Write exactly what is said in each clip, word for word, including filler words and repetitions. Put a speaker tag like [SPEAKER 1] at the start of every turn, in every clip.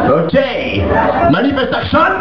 [SPEAKER 1] Okay, Manifestaction.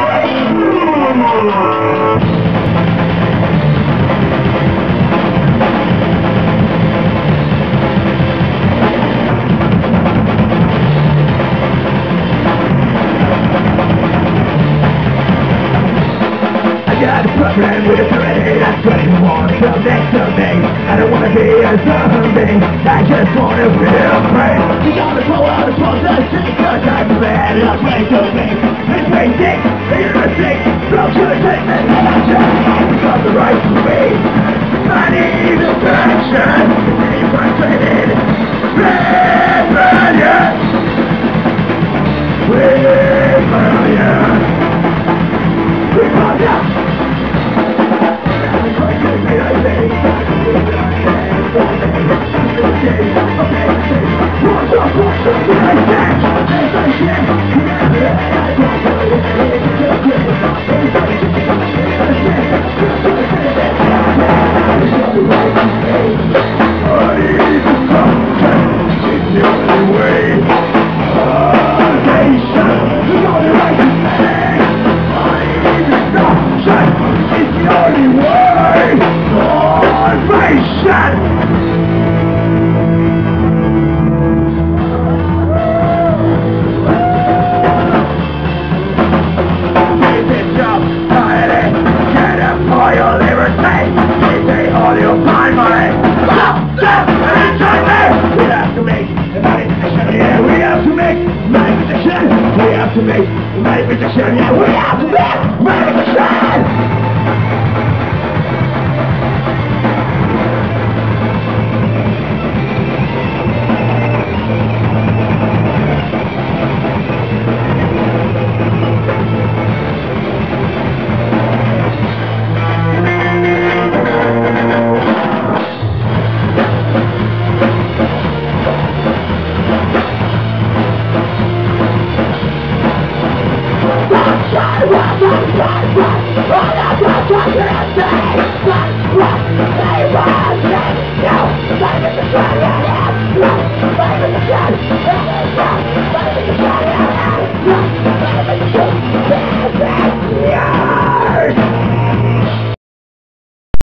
[SPEAKER 2] I got a problem with a parade, that's what you want. Something, something, I don't wanna be a zombie, I just wanna feel free. You gotta pull out a possession, cause I'm bad enough way to me. It's basic, you're a sick, don't you take me, I just got the right to be. Manifestaction, it's frustrated, rebellion, rebellion, rebellion. To make manifestation, yeah, we have to make manifestation! What, what, what, what, what, what, what, what, what, what, what, what,